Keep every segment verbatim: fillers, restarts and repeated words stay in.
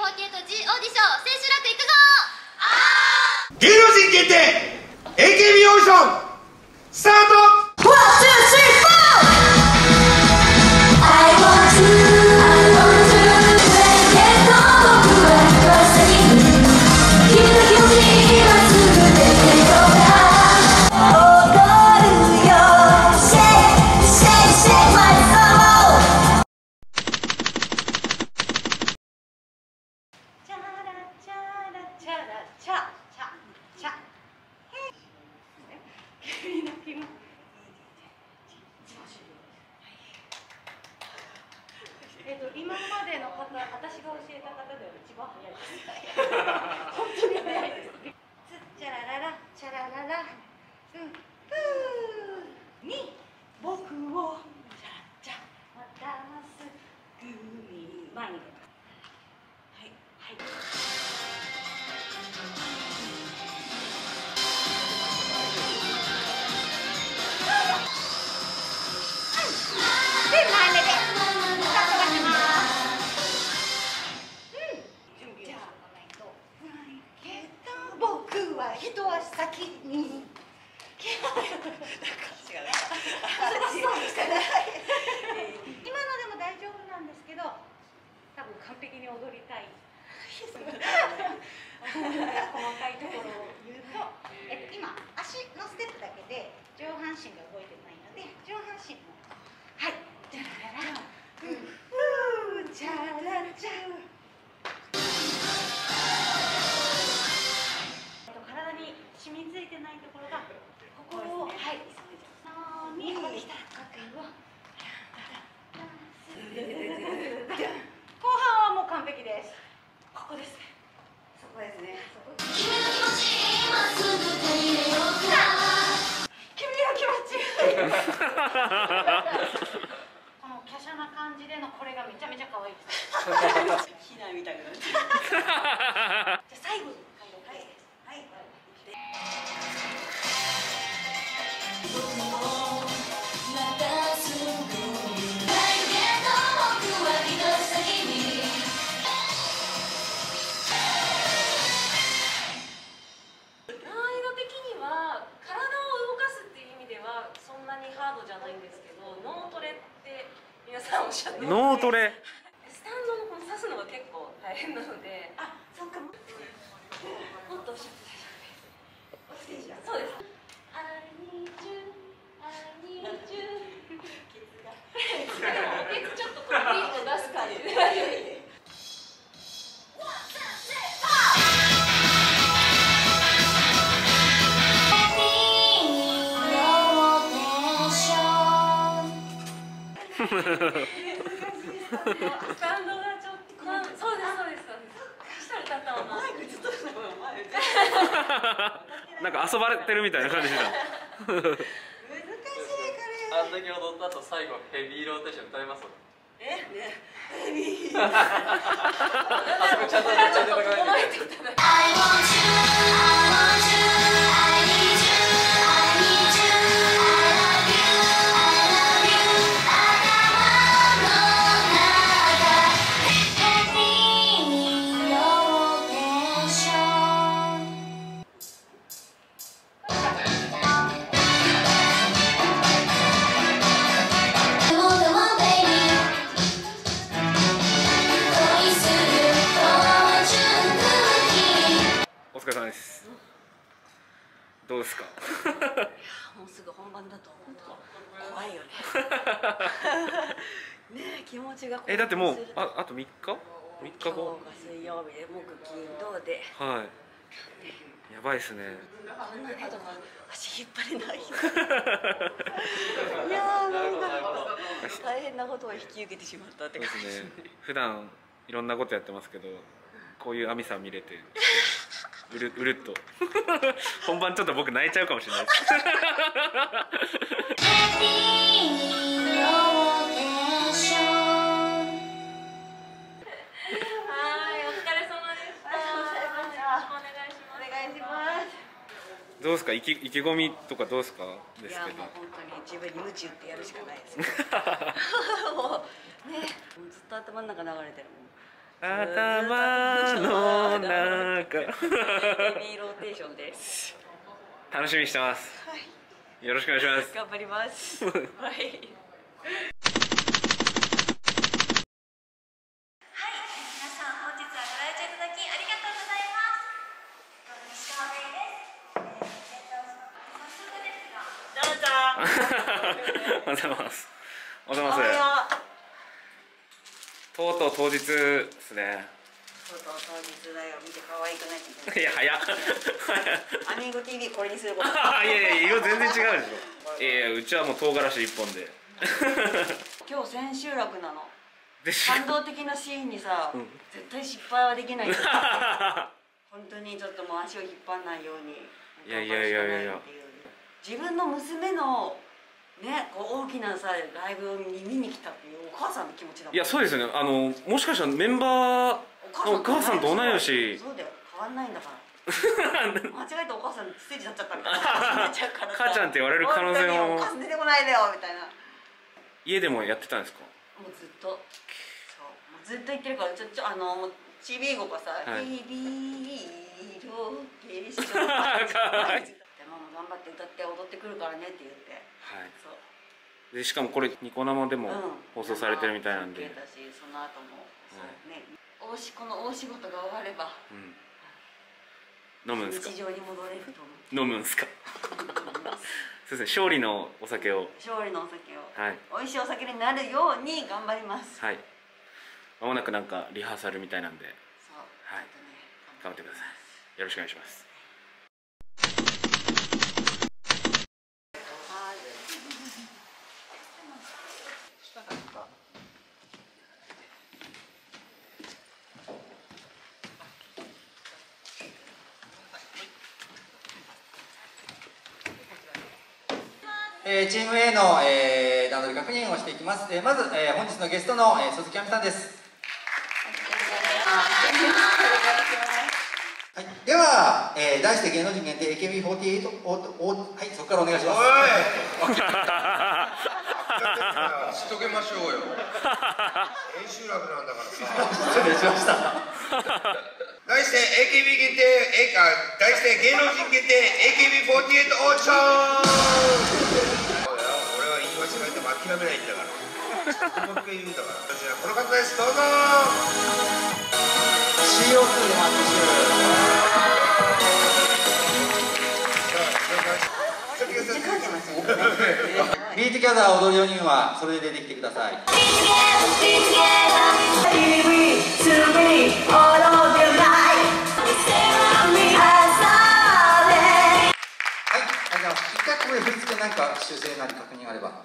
フォーティエイトジー オーディション千秋楽行くぞー。 芸能人限定 エーケービー オーディションスタート。 えっと今までの方、私が教えた方では一番早いです。本当に早いです。つっちゃららら、チャラララ、うん、ふーに僕をチャラチャまたますぐに前に。はいはい。一足先に今のでも大丈夫なんですけど、多分完璧に踊りたい細かいところを言うと、えっと、今足のステップだけで上半身が動いてないので、上半身もはいチャラララふーチャラチャ染みついてないところが、ここをはいにここできたら呼吸を後半はもう完璧です。ここですね、そこですね。君の気持ち今すぐ手に入れようか。君の気持ちこの華奢な感じでのこれがめちゃめちゃ可愛いです。ひなみたくなってじゃあ最後に脳トレ、 スタンドのこの刺すのが結構大変なので、あ、そっか、もっとおっしゃって大丈夫です。そうです。I need you, I need you。ケツが。ケツちょっとこうビート出す感じで。スタンドがちょっと、そうですそうですそうです。したら歌ったわな。マイクずっとしたの前。 なんか遊ばれてるみたいな感じだ。 難しいから。 あんだけ踊った後最後ヘビーローテーション歌います。 え？ね。ヘビー。 あそこちゃんとちゃんと歌わないと。 I want you, I want you, I need you, I need you, I love you, I love you,頭の中ヘビーにローテーション。Come on, come on, baby。恋するフォーチュンクッキー。 お疲れ様です。どうですか。 もうすぐ本番だと思うと怖いよね。ねえ、気持ちがえ、だってもうああとみっかみっかご。 今日が水曜日で木金土で。 はい。やばいですね。 こんなことが足引っ張れない。いやー、なんか大変なことを引き受けてしまったって感じですね。 普段いろんなことやってますけど、こういう亜美さん見れてうるうるっと本番ちょっと僕泣いちゃうかもしれないです。どうですか、意気意気込みとかどうですかですけど。 いや、もう本当に自分に夢中ってやるしかないです。もうね、もうずっと頭の中流れてるもん。 頭の中ヘビーローテーションです。 楽しみにしてます。よろしくお願いします。 頑張ります。はい。はい、皆さん本日はご来場いただきありがとうございます。西川芽衣です。えー、早速ですが、どうぞ。 おはようございます。おはようございます。とうとう当日ですね。 とうとう当日だよ。見て可愛くない。 いや早っ。 アミーゴ ティーブイ これにすること。 いやいや色全然違うでしょ。いやいやうちはもう唐辛子一本で。 今日千秋楽なの。感動的なシーンにさ、うん、絶対失敗はできない。本当にちょっともう足を引っ張らないように。 いやいやいやいやいや。 自分の娘のね、こう大きなさライブに見に来たっていうお母さんの気持ちだもん。 いやそうですよね。あのもしかしたらメンバーのお母さんと同い年。 そうだよ、変わんないんだから。間違えてお母さんステージになっちゃったみたいな。 母ちゃんって言われる可能性も。 お母さん出てこないでよみたいな。 家でもやってたんですか。 もうずっと。そう、もうずっと言ってるから、ちょちょあのちびーごがさ、ビビーロケーション。でも頑張って歌って踊ってくるからねって言って。はい。そう。 でしかもこれニコ生でも放送されてるみたいなんで。 だし、その後もそうね。おしこの大仕事が終われば。 飲むんすか。 日常に戻れると思う。 飲むんすか。そうですね。勝利のお酒を。 勝利のお酒を。 はい。 美味しいお酒になるように頑張ります。 はい。まもなくなんかリハーサルみたいなんで。 そう。 はい。頑張ってください。よろしくお願いします。 えー、チーム A の、えー、段取り確認をしていきます。えー、まず、えー、本日のゲストの、えー、鈴木亜美さんです。はい、では、えー、題して芸能人限定 エーケービーフォーティーエイト おおはい、そこからお願いします。 おいしとけましょうよ。練習楽なんだからさ。 失礼しました。 題して エーケービー 限定、えあ題して芸能人限定 エーケービーフォーティーエイト オーディション。俺は言い間違えても諦めないんだから。もう一回言うんだから。私はこの方です。どうぞ。 シーオーツー で拍手。ビートギャザー踊るよにんはそれで出てきてください。はい、ありがとうございます。一回ここで振り付けなんか修正なり確認あれば。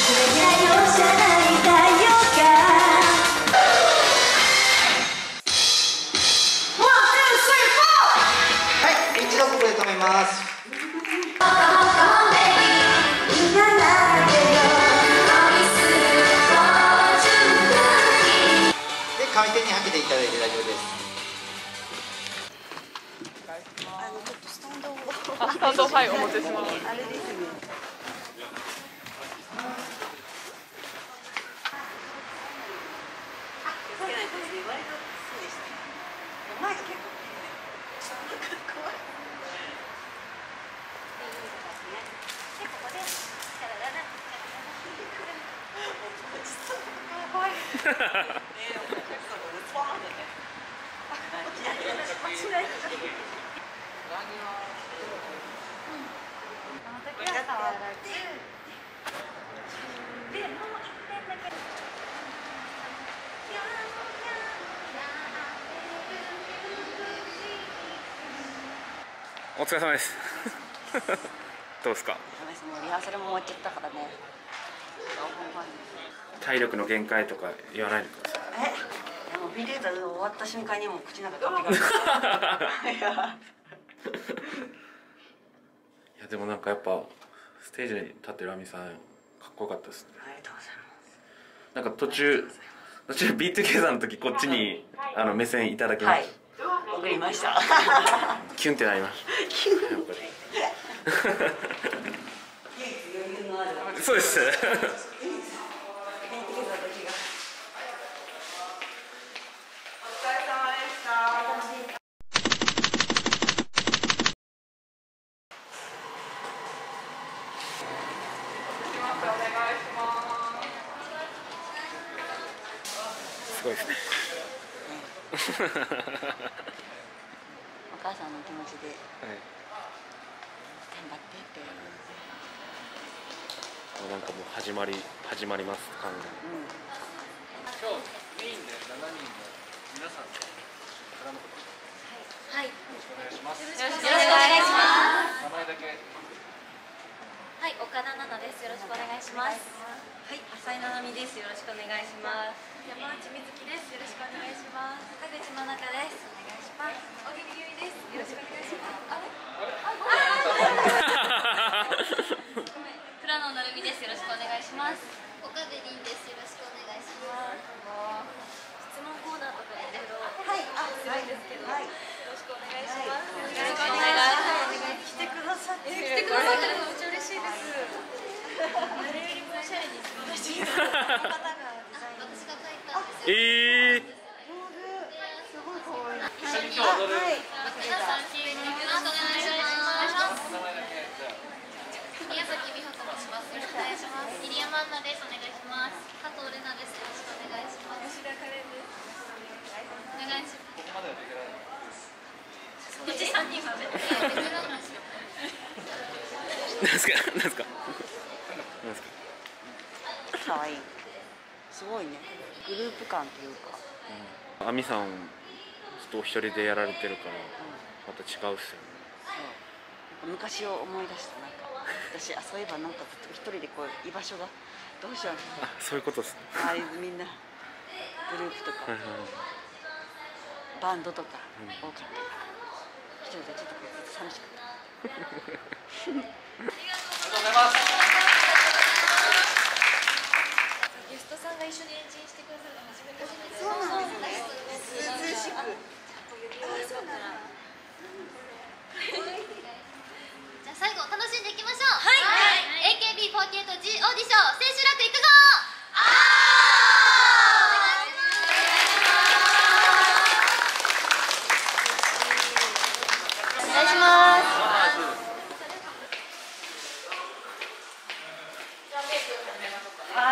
はい、一度ここで止めます。で、上手にはけていただいて大丈夫です。 あのちょっとスタンドを。 あ、スタンドはいお持ちします。 あれですね。 お疲れ様です。どうですか。 もうリハーサルも終わっちゃったからね。 体力の限界とか言わないでください。 え、でもビデータ終わった瞬間にもう口の中カピカピ。いや。 いやでもなんかやっぱステージに立ってる亜美さんかっこよかったですね。 ありがとうございます。 なんか途中途中ビートケーザーの時こっちにあの目線いただきました。はい。 わかりました。 キュンってなりました。 キュン。やっぱり。そうです。 お疲れお母さんの気持ちではい、 頑張ってって。 なんかもう始まり始まります感が。 うん。 今日メインでしちにんの皆さんで絡むこと。 はい。 よろしくお願いします。 よろしくお願いします。 名前だけ。 はい、岡田奈々です。よろしくお願いします。はい、浅井七海です。よろしくお願いします。山内美月です。よろしくお願いします。田口真中です。お願いします。小木由衣です。よろしくお願いします。あれ？ごめん。倉野成美です。よろしくお願いします。岡部凛です。よろしくお願いします。質問コーナーとかいろいろはいあするんですけど、よろしくお願いします。よろしくお願いします。来てくださって来てくださってるのめっちゃ嬉しいです。誰よりもおしゃれに作らせていただいた方が私が書いたんですよ。 ええー。 すごい可愛い。 一緒に今日踊る。 皆さんよろしくお願いします。 名前だけじゃあ。 宮崎美穂と申します。よろしくお願いします。入山アンナです。お願いします。加藤玲奈です。よろしくお願いします。吉田カレンです。お願いします。 ここまではできないです。 うち三人まで。ベテランですよ。 なんすかなんすかなんすか。 可愛い。すごいね。グループ感というか。 あみさんずっとお一人でやられてるからまた違うっすよね。 昔を思い出した。なんか私あそういえばなんかずっと一人でこう居場所がどうしよう。 あ、そういうことですね。 周りみんなグループとかはいはい、 バンドとか多かったから一人でちょっとこう寂しかった。 ありがとうございます。 ゲストさんが一緒にエンジンしてくださるの初めてです。 そうなんですね。涼しく。あ、そうなんだ。 じゃあ最後楽しんでいきましょう。はい、エーケービーフォーティーエイト G オーディション千秋楽行くぞ。 お願いします。 はい。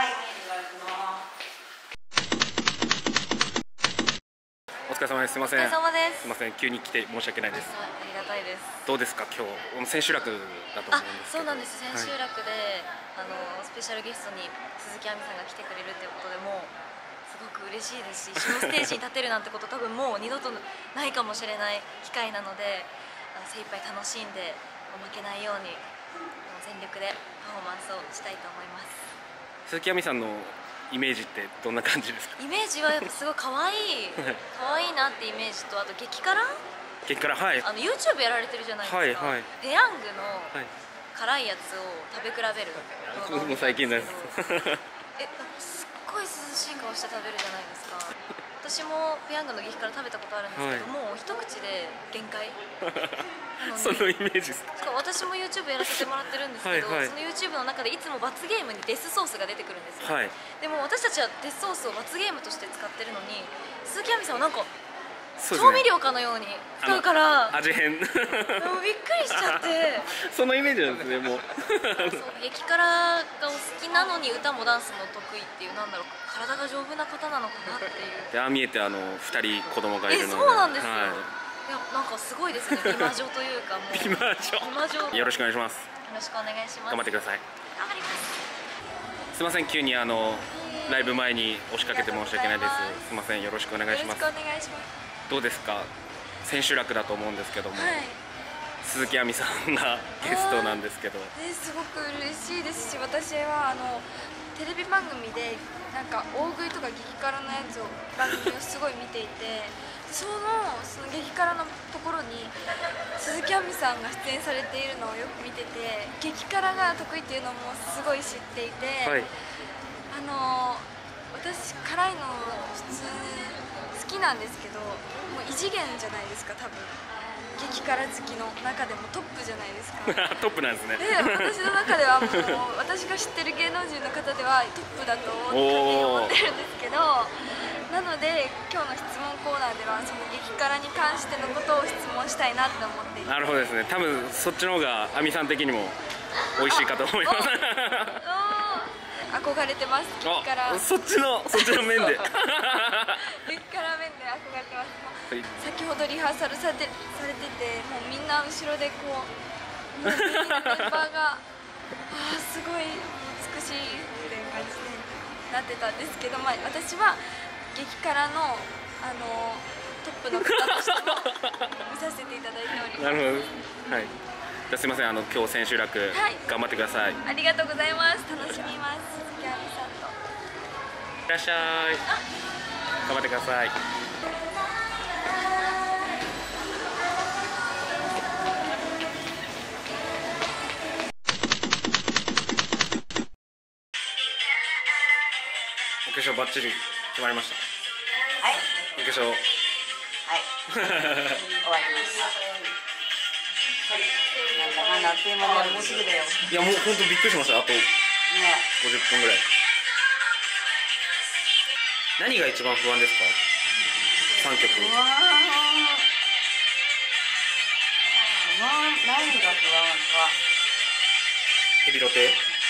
お疲れ様です。すみません。 お疲れ様です。 すみません。急に来て申し訳ないです。 ありがたいです。 どうですか今日千秋楽だと思あうんですけど。 そうなんです。千秋はい、 楽で、あのスペシャルゲストに鈴木亜美さんが来てくれるということでもうすごく嬉しいですし、一緒のステージに立てるなんてこと多分もう二度とないかもしれない機会なので、あの精一杯楽しんで負けないようにもう全力でパフォーマンスをしたいと思います。 鈴木亜美さんのイメージってどんな感じですか。 イメージはやっぱすごい可愛い可愛いなってイメージと、あと激辛激辛、はいあの YouTube やられてるじゃないですか、 はいはい、 ペヤングのはい辛いやつを食べ比べる動画をもう最近ですえ、なんかすっごい涼しい顔して食べるじゃないですか。私もペヤングの激辛食べたことあるんですけど、 はい、 もう一口で限界なのにそのイメージですか。 しかも私も YouTube やらせてもらってるんですけどはい、はい、 その YouTube の中でいつも罰ゲームにデスソースが出てくるんですよ、 はい、 でも私たちはデスソースを罰ゲームとして使ってるのに、鈴木亜美さんはなんかそうですね、 調味料かのように使うから味変もうびっくりしちゃってそのイメージなんですね。もうそう激辛がお好きなのに歌もダンスも得意っていう、なんだろう、体が丈夫な方なのかなっていう。 でああ見えてあのふたり子供がいるので、 えそうなんですよ、 はい、 いやなんかすごいですね、美魔女というかもう美魔女美魔女よろしくお願いします。 よろしくお願いします。 頑張ってください。 頑張ります。 すみません、急にあのライブ前に押しかけて申し訳ないです。すみません、よろしくお願いします。 よろしくお願いします。 どうですか、千秋楽だと思うんですけども、 はい、 鈴木亜美さんがゲストなんですけど、 ね、すごく嬉しいですし、私はあのテレビ番組でなんか大食いとか激辛のやつを番組をすごい見ていて、そのその激辛のところに鈴木亜美さんが出演されているのをよく見てて、激辛が得意っていうのもすごい知っていて、 はい、 あの私辛いの普通好きなんですけど、もう異次元じゃないですか、多分激辛好きの中でもトップじゃないですかトップなんですね。 で私の中ではもう私が知ってる芸能人の方ではトップだと勝手に思ってるんですけど、なので今日の質問コーナーではその激辛に関してのことを質問したいなって思っていて。 なるほどですね。多分そっちの方が亜美さん的にも美味しいかと思います憧れてます、激辛。 そっちのそっちの面で激辛面で憧れてます。 先ほどリハーサルされてされてて、もうみんな後ろでこうもうメンバーがあーすごい美しいっていう感じでなってたんですけど、まあ、私は激辛のあのトップの方としても見させていただいております。 なるほど。はい。じゃあすみません、あの今日千秋楽、 はい、 頑張ってください。 ありがとうございます。楽しみます。鈴木亜美さんと。 いらっしゃい。頑張ってください。お化粧バッチリ決まりました。 はい。 お化粧。 はい。終わります。なんだかんだあっという間でもうすぐだよ。 いやもう本当びっくりしました。あとね。 ごじゅっぷんぐらい。何が一番不安ですか？三曲。 不安。不安、何が不安か。 ヘビロテ。 うーん。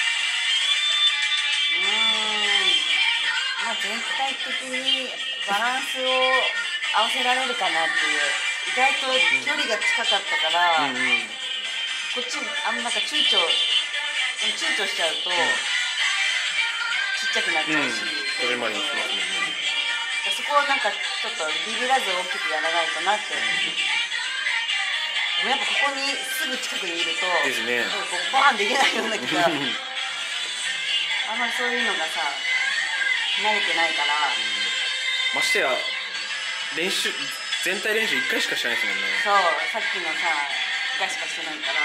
まあ全体的にバランスを合わせられるかなっていう。意外と距離が近かったから、うんうん、こっちあんまなんか躊躇躊躇しちゃうと、うん、ちっちゃくなっちゃうし、 それまでにしますもんね。 そこをなんかちょっとビビらず大きくやらないとなって、うん、でもやっぱここにすぐ近くにいるとですね、 こうバーンできないような気があんまりそういうのがさ慣れてないから、うん、 ましてや練習全体練習いっかいしかしてないですもんね。 そう、さっきのさいっかいしかしてないから、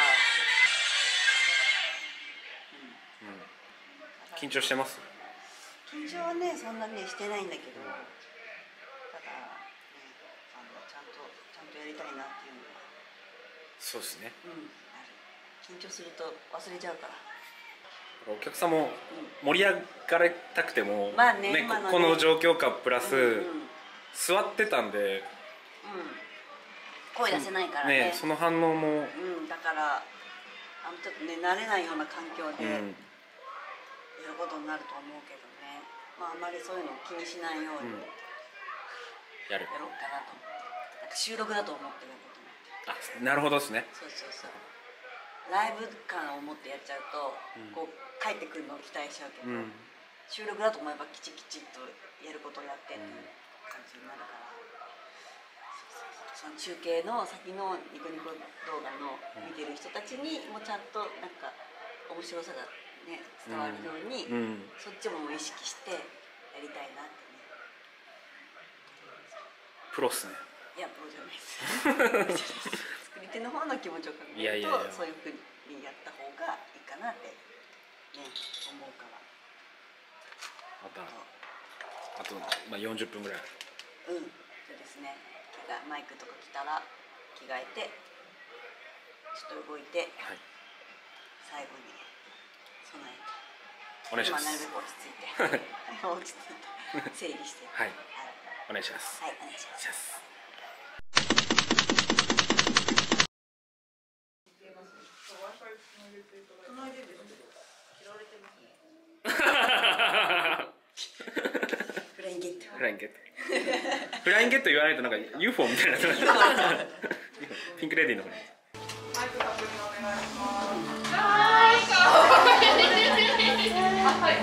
うんうん、緊張してます？ 緊張はねそんなねしてないんだけど、ただ、ね、あのちゃんとちゃんとやりたいなっていうのはそうですね、 うん、緊張すると忘れちゃうから。 お客さんも盛り上がれたくても、 うん、まあね、 ね、 ねこの状況下プラス、 うんうん、 座ってたんで、 うん、声出せないからね、 ね、その反応も、 うん、だからあのちょっとね慣れないような環境でやることになると思うけどね、まああまりそういうのを気にしないように、うん、やるやろうかなと。なんか収録だと思ってることもあ、なるほどですね。 そうそうそう、ライブ感を持ってやっちゃうと、うん、こう帰ってくるのを期待しちゃうけど、うん、収録だと思えばきちきちっとやることをやってっていう感じになるから、その中継の先のニコニコ動画の見てる人たちにもちゃんとなんか面白さがね伝わるように、うん、そっちも意識してやりたいなってね。 プロっすね。 いやプロじゃないです。作り手の方の気持ちを考えるとそういうふうにやった方がいいかなってね思うから。 またあとまあよんじゅっぷんぐらい。 うん、そうですね。マイクとか来たら着替えてちょっと動いて、はい、最後に備えてお願いします。 なるべく落ち着いて落ち着いて整理してはい、はい、お願いします。 はい、お願いします。フラインゲット。 フラインゲット。フラインゲット言わないとなんか ユーフォー みたいな。ピンクレディーの方に。マイクたっぷりお願いします。はい。はい。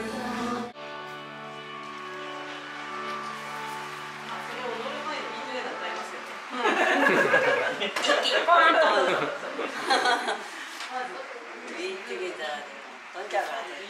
それ踊る前にピンクレディー歌いますよね。キッキーポーンと。まずビーチギターで飛んじゃうからね。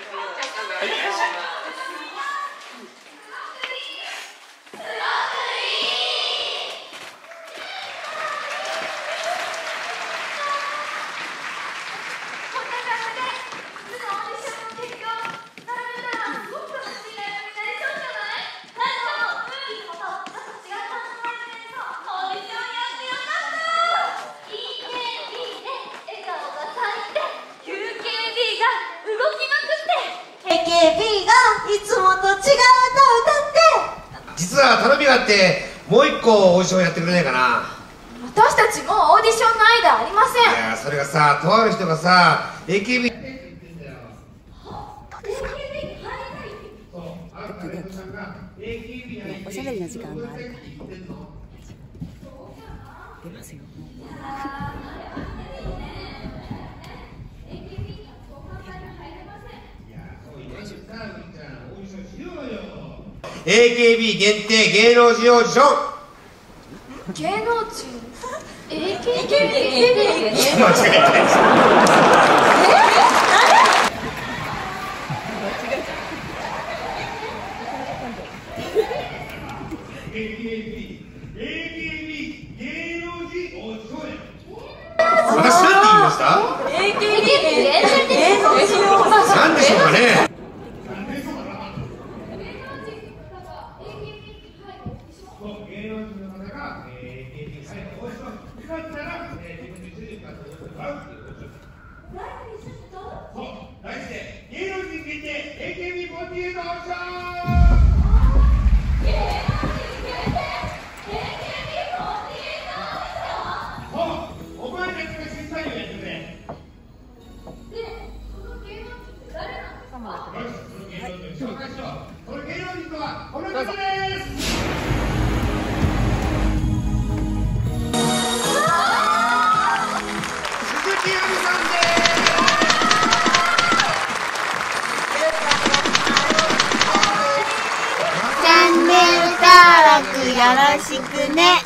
実は頼みがあってもう一個オーディションやってくれないかな。 私たちもオーディションの間ありません。 いやそれがさ、とある人がさ エーケービーおしゃべりの時間があるからエーケービー 限定芸能人オーディション。 芸能人 エーケービー間違えたです。私なんて言いました？なんでしょうかね。 チャンネル登録よろしくね。